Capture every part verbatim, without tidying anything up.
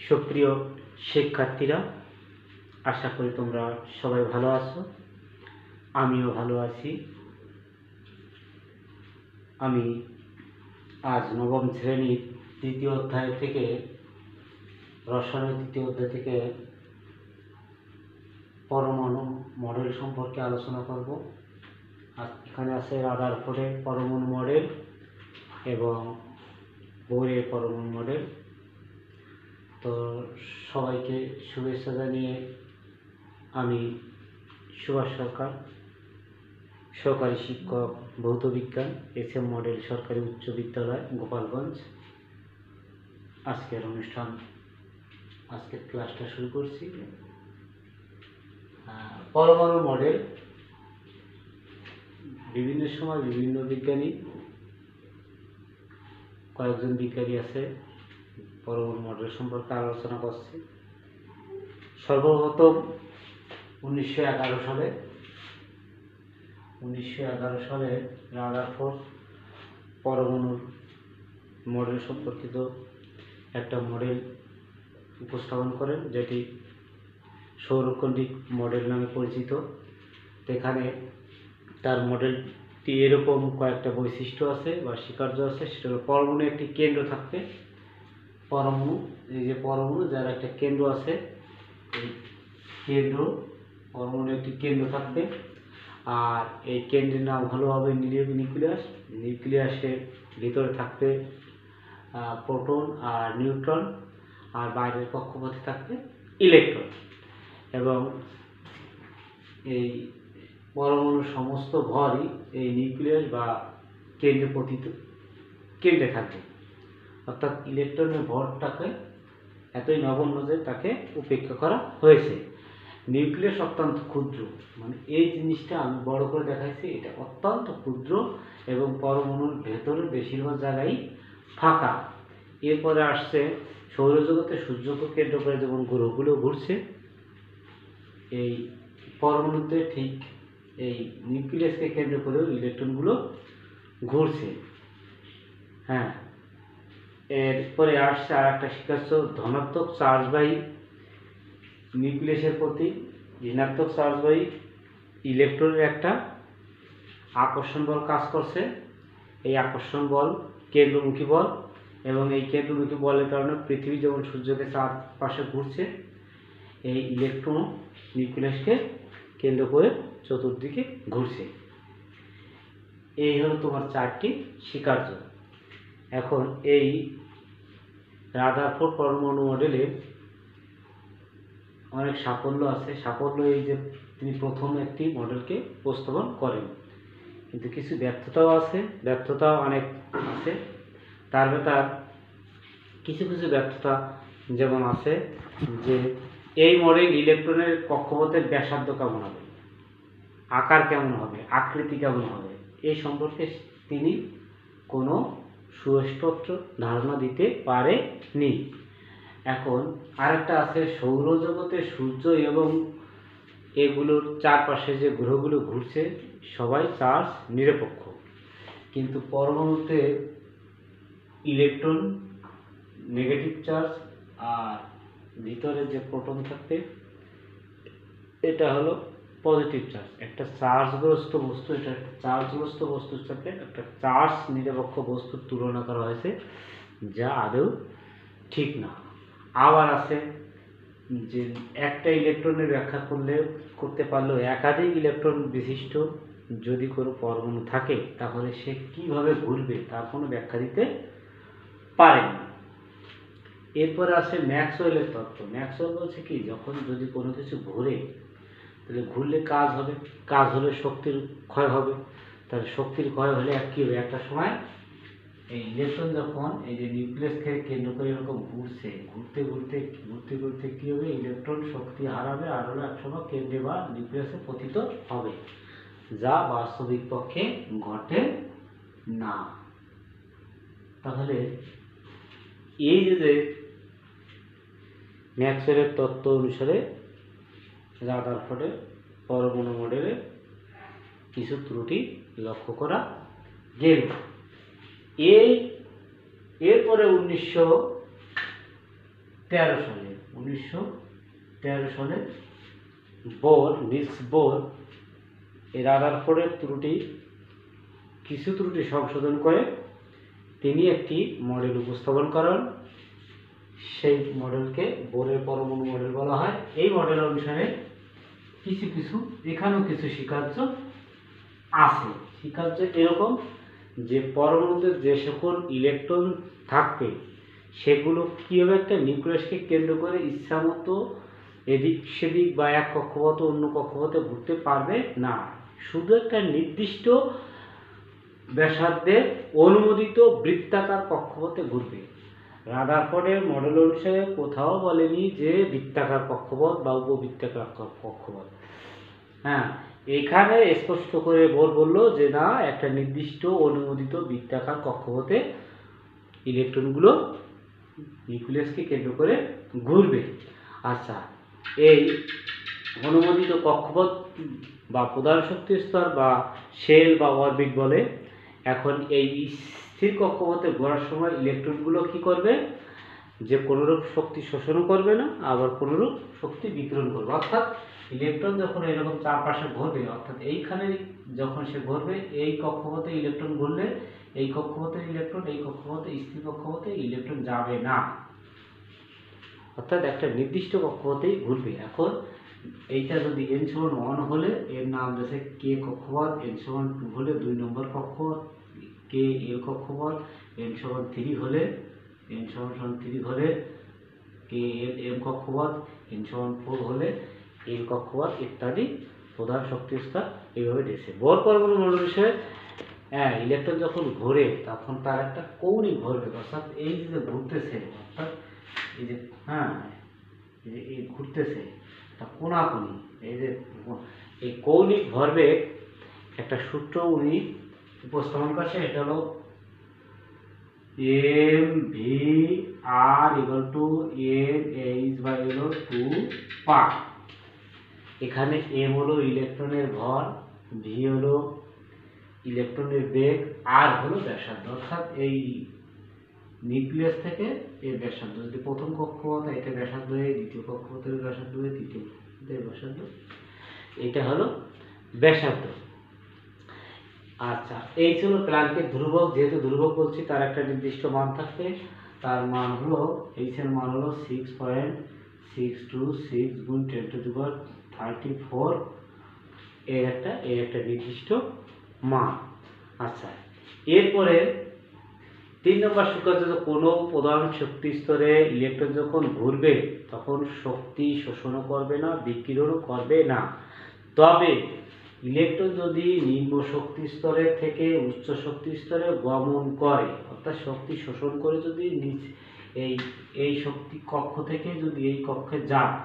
সুপ্রিয় শিক্ষার্থীরা, আশা করি তোমরা সবাই ভালো আছো। আমিও ভালো আছি। আমি আজ নবম শ্রেণীর তৃতীয় অধ্যায় থেকে রসায়নের তৃতীয় অধ্যায় থেকে পরমাণু মডেল সম্পর্কে আলোচনা করব। আর এখানে আছে রাদারফোর্ডের পরমাণু মডেল এবং বোরের পরমাণু মডেল। তো সবাইকে শুভেচ্ছা জানিয়ে আমি সুভাষ সরকার, সহকারী শিক্ষক ভৌত বিজ্ঞান, এস এম মডেল সরকারি উচ্চ বিদ্যালয়, গোপালগঞ্জ, আজকের অনুষ্ঠান আজকের ক্লাসটা শুরু করছি। পরমাণু মডেল বিভিন্ন সময় বিভিন্ন বিজ্ঞানী, কয়েকজন বিজ্ঞানী আছে পরমাণু মডেল সম্পর্কে আলোচনা করছে। সর্বপ্রথম উনিশশো এগারো সালে উনিশশো এগারো সালে রাদারফোর্ড পরমাণুর মডেল সম্পর্কিত একটা মডেল উপস্থাপন করেন, যেটি সৌরকৌণিক মডেল নামে পরিচিত। এখানে তার মডেলটি এরকম কয়েকটা বৈশিষ্ট্য আছে বা স্বীকার্য আছে। সেটা হলো পরমাণু একটি কেন্দ্র থাকবে। পরমাণু এই যে পরমাণু যার একটা কেন্দ্র আছে, এই কেন্দ্র পরমাণু একটি কেন্দ্র থাকবে। আর এই কেন্দ্রের নাম হলো হবে নিউক্লিয়াস। নিউক্লিয়াসের ভিতরে থাকবে প্রোটন আর নিউট্রন, আর বাইরের কক্ষপথে থাকবে ইলেকট্রন। এবং এই পরমাণুর সমস্ত ভরই এই নিউক্লিয়াস বা কেন্দ্রে পতিত কেন্দ্রে থাকবে। অর্থাৎ ইলেকট্রনের ভরটাকে এতই নগণ্য যে তাকে উপেক্ষা করা হয়েছে। নিউক্লিয়াস অত্যন্ত ক্ষুদ্র, মানে এই জিনিসটা আমি বড় করে দেখাইছি, এটা অত্যন্ত ক্ষুদ্র এবং পরমাণুর ভেতরে বেশিরভাগ জায়গায় ফাঁকা। এরপরে আসছে সৌরজগতে সূর্যকে কেন্দ্র করে যেমন গ্রহগুলো ঘুরছে, এই পরমাণুতে ঠিক এই নিউক্লিয়াসকে কেন্দ্র করেও ইলেকট্রনগুলো ঘুরছে। হ্যাঁ, এরপরে আসছে আর একটা স্বীকার্য ধনাত্মক চার্জবাহী নিউক্লিয়াসের প্রতি ঋণাত্মক চার্জবাহী ইলেকট্রনের একটা আকর্ষণ বল কাজ করছে। এই আকর্ষণ বল কেন্দ্রমুখী বল, এবং এই কেন্দ্রমুখী বলের কারণে পৃথিবী যেমন সূর্যকে চারপাশে ঘুরছে, এই ইলেকট্রন নিউক্লিয়াসকে কেন্দ্র করে চতুর্দিকে ঘুরছে। এই হলো তোমার চারটি স্বীকার্য। এখন এই রাদারফোর্ড পরমাণু মডেলে অনেক সাফল্য আছে। সাফল্য এই যে তিনি প্রথম একটি মডেলকে উপস্থাপন করেন, কিন্তু কিছু ব্যর্থতাও আছে, ব্যর্থতাও অনেক আছে। তার ভেতর কিছু কিছু ব্যর্থতা যেমন আছে যে এই মডেল ইলেকট্রনের কক্ষপথের ব্যাসার্ধ কেমন হবে, আকার কেমন হবে, আকৃতি কেমন হবে, এই সম্পর্কে তিনি কোনো সুস্পষ্ট ধারণা দিতে পারেনি। এখন আরেকটা আছে, সৌরজগতে সূর্য এবং এগুলোর চারপাশে যে গ্রহগুলো ঘুরছে সবাই চার্জ নিরপেক্ষ, কিন্তু পরমাণুতে ইলেকট্রন নেগেটিভ চার্জ আর ভিতরে যে প্রোটন থাকবে এটা হলো পজিটিভ চার্জ। একটা চার্জগ্রস্ত বস্তু, এটা একটা চার্জগ্রস্ত বস্তুর সাথে একটা চার্জ নিরপেক্ষ বস্তুর তুলনা করা হয়েছে, যা আদৌ ঠিক না। আবার আছে যে একটা ইলেকট্রনের ব্যাখ্যা করলে করতে পারলেও একাধিক ইলেকট্রন বিশিষ্ট যদি কোনো পরমাণু থাকে তাহলে সে কিভাবে ঘুরবে তার কোনো ব্যাখ্যা দিতে পারেনি। এরপরে আছে ম্যাক্সওয়েলের তত্ত্ব। ম্যাক্সওয়েল বলছে কি, যখন যদি কোনো কিছু ঘুরে তাহলে ঘুরলে কাজ হবে, কাজ হলে শক্তির ক্ষয় হবে। তাহলে শক্তির ক্ষয় হলে এক কী হবে, একটা সময় এই ইলেকট্রন যখন এই যে নিউক্লিয়াসকে কেন্দ্র করে এরকম ঘুরছে, ঘুরতে ঘুরতে ঘুরতে ঘুরতে কী হবে, ইলেকট্রন শক্তি হারাবে আর হলো একসময় কেন্দ্রে বা নিউক্লিয়াসে পতিত হবে, যা বাস্তবিক পক্ষে ঘটে না। তাহলে এই যে ম্যাক্সওয়েলের তত্ত্ব অনুসারে রাদারফোর্ডের পরমাণু মডেলে কিছু ত্রুটি লক্ষ্য করা গেল। এই এরপরে উনিশশো তেরো সালে উনিশশো তেরো সালে বোর নিলস বোর এই রাদারফোর্ডের ত্রুটি কিছু ত্রুটি সংশোধন করে তিনি একটি মডেল উপস্থাপন করেন। সেই মডেলকে বোরের পরমাণু মডেল বলা হয়। এই মডেল অনুসারে কিছু কিছু এখানেও কিছু স্বীকার্য আছে। স্বীকার্য এরকম যে পরমাণুতে যে সকল ইলেকট্রন থাকবে সেগুলো কীভাবে একটা নিউক্লিয়াসকে কেন্দ্র করে ইচ্ছামতো এদিক সেদিক বা এক কক্ষপথ অন্য কক্ষপথে ঘুরতে পারবে না, শুধু একটা নির্দিষ্ট ব্যাসার্ধের অনুমোদিত বৃত্তাকার কক্ষপথে ঘুরবে। রাদারফোর্ডের মডেল অনুসারে কোথাও বলেনি যে বৃত্তাকার কক্ষপথ বা উপবৃত্তাকার কক্ষপথ। হ্যাঁ, এখানে স্পষ্ট করে বোর বলল যে না, একটা নির্দিষ্ট অনুমোদিত বৃত্তাকার কক্ষপথে ইলেকট্রনগুলো নিউক্লিয়াসকে কেন্দ্র করে ঘুরবে। আচ্ছা, এই অনুমোদিত কক্ষপথ বা প্রধান শক্তি স্তর বা শেল বা অরবিট বলে। এখন এই স্থির কক্ষপথে ঘোরার সময় ইলেকট্রনগুলো কি করবে, যে কোনোরূপ শক্তি শোষণ করবে না, আবার কোনোরূপ শক্তি বিকিরণ করবে। অর্থাৎ ইলেকট্রন যখন এরকম চারপাশে ঘুরবে, অর্থাৎ এইখানে যখন সে ঘুরবে, এই কক্ষপথে ইলেকট্রন ঘুরলে এই কক্ষপথে ইলেকট্রন এই কক্ষপথে স্থির কক্ষপথে ইলেকট্রন যাবে না, অর্থাৎ একটা নির্দিষ্ট কক্ষপথেই ঘুরবে। এখন এইটা যদি এন সমান ওয়ান হলে এর নাম দিয়েছে কে কক্ষপথ, এন সমান টু হলে দুই নম্বর কক্ষপথ, কে এ কক্ষপথ, এন সমান থ্রি হলে এন সমান থ্রি হলে কে এল এম কক্ষপথ, এন সমান ফোর হলে এন কক্ষপথ ইত্যাদি প্রধান শক্তি স্তর এইভাবে দিয়েছে। বোর পরমাণু মডেল বিষয়ে হ্যাঁ, ইলেকট্রন যখন ঘোরে তখন তার একটা কৌণিক ভরবেগ, অর্থাৎ এই যে ঘুরতেছে, অর্থাৎ এই যে হ্যাঁ এই যে এই ঘুরতেছে তা কোনাকুনি, এই যে এই কৌণিক ভরবেগ একটা সূত্র উনি উপস্থাপন করছে। এটা হলো m v r equal to n h by হলো টু পাই। এখানে এম হলো ইলেকট্রনের ভর, ভি হলো ইলেকট্রনের বেগ, আর হলো ব্যাসার্ধ। অর্থাৎ এই নিউক্লিয়াস থেকে এই ব্যাসার্ধ, যদি প্রথম কক্ষপথ এটা ব্যাসার্ধ হয়ে, দ্বিতীয় কক্ষপথের ব্যাসার্ধ হয়ে, তৃতীয় কক্ষপথের ব্যাসার্ধ, এটা হলো ব্যাসার্ধ। আচ্ছা, এই ছিল প্ল্যাঙ্কের ধ্রুবক। যেহেতু ধ্রুবক বলছি তার একটা নির্দিষ্ট মান থাকবে, তার মান হলো এইচ এর মান হলো six point six two six গুণ ten to the power thirty four, এর একটা এর একটা নির্দিষ্ট মান। আচ্ছা, এরপরে তিন নম্বর সূত্র, কোনো প্রধান শক্তি স্তরে ইলেকট্রন যখন ঘুরবে তখন শক্তি শোষণও করবে না, বিকিরণও করবে না। তবে ইলেকট্রন যদি নিম্ন শক্তি স্তরের থেকে উচ্চ শক্তি স্তরে গমন করে, অর্থাৎ শক্তি শোষণ করে যদি এই এই শক্তি কক্ষ থেকে যদি এই কক্ষে যায়,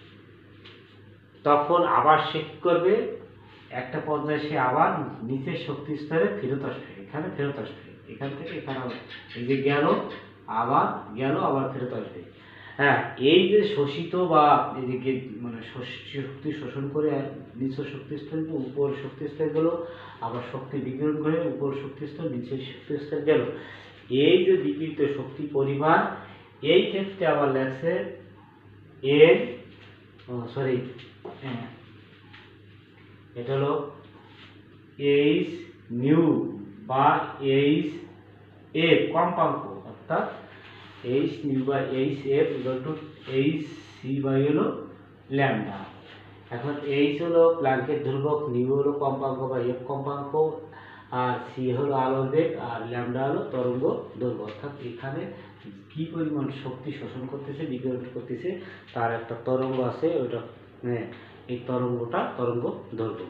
তখন আবার সে কি করবে, একটা পর্যায়ে সে আবার নিচের শক্তি স্তরে ফেরত আসবে, এখানে ফেরত আসবে, এখান থেকে এখানে এই যে গেল আবার গেল আবার ফেরত আসবে। হ্যাঁ, এই যে শোষিত বা এই যে মানে শক্তি শোষণ করে নিচু শক্তি স্তর উপর শক্তি স্তর গেল, আবার শক্তি বিকিরণ করে উপর শক্তি স্তর নিচের শক্তি স্তর গেল, এই যে বিকিরিত শক্তি পরিমাণ, এই ক্ষেত্রে আবার লেখছে এন সরি এটা হলো এইচ নিউ বা এইচ এফ কম্পাঙ্ক, অর্থাৎ এইচ নিউ বা H F equal to H C by হলো ল্যামডা। এখন এইচ হলো প্ল্যাঙ্কের ধ্রুবক, নিউ হলো কম্পাঙ্ক বা এফ কম্পাঙ্ক, আর সি হলো আলোর বেগ, আর ল্যামডা হলো তরঙ্গ দৈর্ঘ্য। অর্থাৎ এখানে কি পরিমাণ শক্তি শোষণ করতেছে বিকিরণ করতেছে তার একটা তরঙ্গ আছে, ওইটা হ্যাঁ এই তরঙ্গটা তরঙ্গ দৈর্ঘ্য।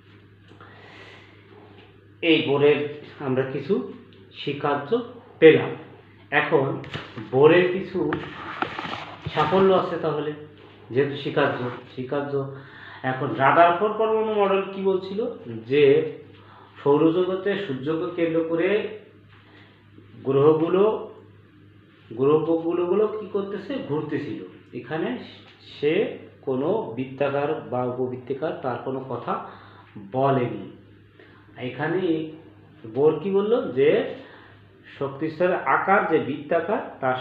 এই বোরের আমরা কিছু স্বীকার্য পেলাম। এখন বোরের কিছু সাফল্য আছে, তাহলে যেহেতু স্বীকার্য স্বীকার্য এখন রাদারফোর্ড পরমাণু মডেল কি বলছিল, যে সৌরজগতে সূর্যকে কেন্দ্র করে গ্রহগুলো গ্রহগুলো কি করতেছে, ঘুরতেছিল। এখানে সে কোনো বৃত্তাকার বা উপবৃত্তাকার তার কোনো কথা বলেনি। এখানে বোর কি বললো, যে শক্তি স্তরের আকার যে বৃত্তাকার তার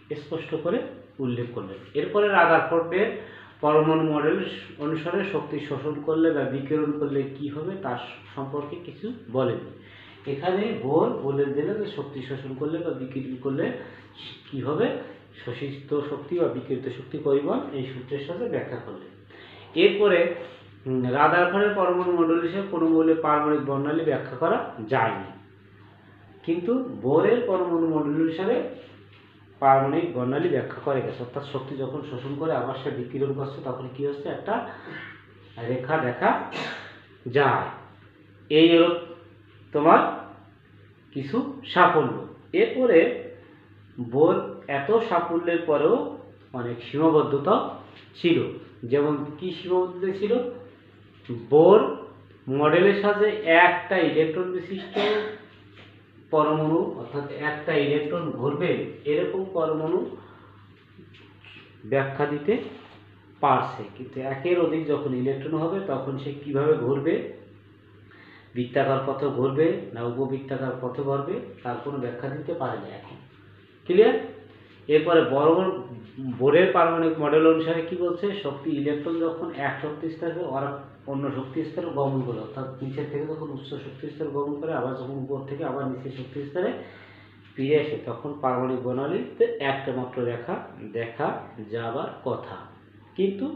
স্পষ্ট করে উল্লেখ করলেন। এরপরে রাদারফোর্ডের পরমাণু মডেল অনুসারে শক্তি শোষণ করলে বা বিকিরণ করলে কি হবে তার সম্পর্কে কিছু বলেন। এখানে বোর বলে দিলেন যে শক্তি শোষণ করলে বা বিকিরণ করলে কি হবে, শোষিত শক্তি বা বিকিরিত শক্তি পরিমাণ এই সূত্রের সাথে ব্যাখ্যা করলেন। এরপরে রাদারফোর্ডের পরমাণু মডেল হিসেবে কোনো মৌলের পারমাণবিক বর্ণালী ব্যাখ্যা করা যায়নি, কিন্তু বোরের পরমাণু মডেল হিসাবে পারমাণবিক বর্ণালী ব্যাখ্যা করে গেছে। অর্থাৎ শক্তি যখন শোষণ করে আবার সে বিকিরণ করছে তখন কি হচ্ছে, একটা রেখা দেখা যায়। এই হলো তোমার কিছু সাফল্য। এরপরে বোর এত সাফল্যের পরেও অনেক সীমাবদ্ধতা ছিল। যেমন কি সীমাবদ্ধতা ছিল, বোর মডেলের সাথে একটা ইলেকট্রন বিশিষ্ট পরমাণু অর্থাৎ একটা ইলেকট্রন ঘুরবে এরকম পরমাণু ব্যাখ্যা দিতে পারছে, কিন্তু একের অধিক যখন ইলেকট্রন হবে তখন সে কিভাবে ঘুরবে, বৃত্তাকার পথে ঘুরবে না উপবৃত্তাকার পথে ঘুরবে তার কোনো ব্যাখ্যা দিতে পারে না এখন। ক্লিয়ার? এরপরে বড় বোরের পারমাণবিক মডেল অনুসারে কি বলছে, শক্তি ইলেকট্রন যখন এক শক্তি স্তরে আর অন্য শক্তি স্তরে গমন করে, অর্থাৎ নিচের থেকে যখন উচ্চ শক্তি স্তরে গমন করে আবার যখন উপর থেকে আবার নিচের শক্তি স্তরে ফিরে আসে তখন পারমাণবিক বর্ণালীতে একটা মাত্র রেখা দেখা যাবার কথা। কিন্তু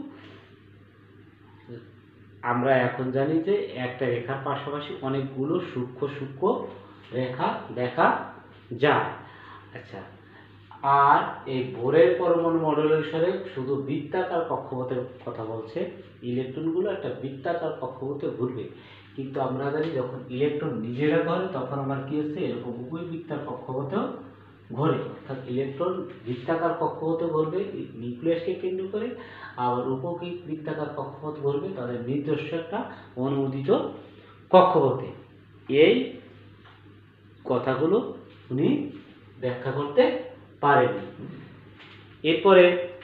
আমরা এখন জানি যে একটা রেখার পাশাপাশি অনেকগুলো সূক্ষ্ম সূক্ষ্ম রেখা দেখা যায়। আচ্ছা, আর এই বোরের পরমাণু মডেল অনুসারে শুধু বৃত্তাকার কক্ষপথের কথা বলছে, ইলেকট্রনগুলো একটা বৃত্তাকার কক্ষপথে ঘুরবে, কিন্তু আমরা জানি যখন ইলেকট্রন নিজেরা ঘরে তখন আমার কি হচ্ছে, এরকম উভয় বৃত্তাকার কক্ষপথেও ঘোরে। অর্থাৎ ইলেকট্রন বৃত্তাকার কক্ষপথে ঘুরবে নিউক্লিয়াসকে কেন্দ্র করে, আবার উপকৃত বৃত্তাকার কক্ষপথ ঘুরবে তাদের নিজস্ব একটা অনুমোদিত কক্ষপথে। এই কথাগুলো উনি ব্যাখ্যা করতে পারেনি। এরপরে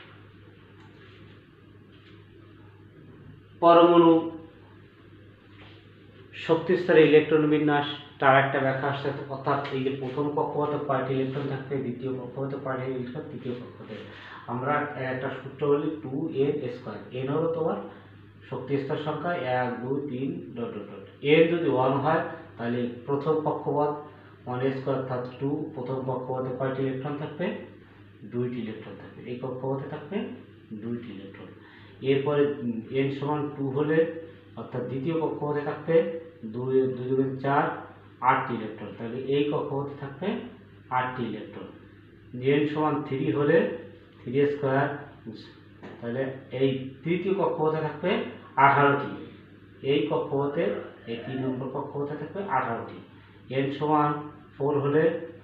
পরমাণু শক্তি স্তরে ইলেকট্রন বিন্যাস তার একটা ব্যাখ্যা আসছে, অর্থাৎ এই যে প্রথম কক্ষপথে কয়টি ইলেকট্রন থাকবে, দ্বিতীয় কক্ষপথে কয়টি ইলেকট্রন, তৃতীয় কক্ষপথে আমরা একটা সূত্র বলি টু এন স্কোয়ার। এন হলো তোমার শক্তি স্তর সংখ্যা এক দুই তিন ডট ডট ডট। এন যদি ওয়ান হয় তাহলে প্রথম কক্ষপথ ওয়ান স্কোয়ার অর্থাৎ টু, প্রথম কক্ষপথে কয়টি ইলেকট্রন থাকবে, দুইটি ইলেকট্রন থাকবে, এই কক্ষপথে থাকবে দুইটি ইলেকট্রন। এরপরে এন সমান টু হলে অর্থাৎ দ্বিতীয় কক্ষপথে থাকবে দুই দুই দুই চার, আটটি ইলেকট্রন, তাহলে এই কক্ষপথে থাকবে আটটি ইলেকট্রন। এন সমান থ্রি হলে থ্রি স্কোয়ার, তাহলে এই তৃতীয় কক্ষপথে থাকবে আঠারোটি, এই কক্ষপথে এই তিন নম্বর কক্ষপথে থাকবে আঠারোটি। এন সমান ফোর হলে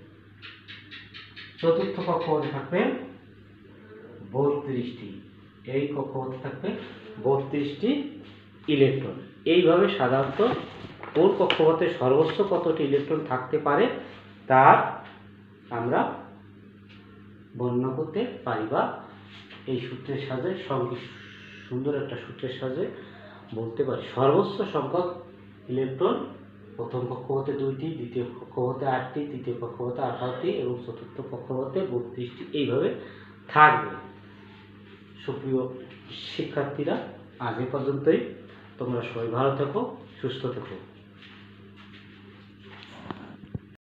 চতুর্থ কক্ষপথে থাকবে বত্রিশটি, এই কক্ষপথে থাকবে বত্রিশটি ইলেকট্রন। এইভাবে সাধারণত কোন কক্ষপথে সর্বোচ্চ কতটি ইলেকট্রন থাকতে পারে তা আমরা বর্ণনা করতে পারি, বা এই সূত্রের সাহায্যে সুন্দর একটা সূত্রের সাহায্যে বলতে পারি। সর্বোচ্চ সংখ্যক ইলেকট্রন প্রথম কক্ষপথে দুইটি, দ্বিতীয় কক্ষপথে আটটি, তৃতীয় কক্ষপথে আঠারোটি এবং চতুর্থ কক্ষপথে বত্রিশটি, এইভাবে থাকবে। সুপ্রিয় শিক্ষার্থীরা, আজ এ পর্যন্তই। তোমরা সবাই ভালো থেকো, সুস্থ থেকো।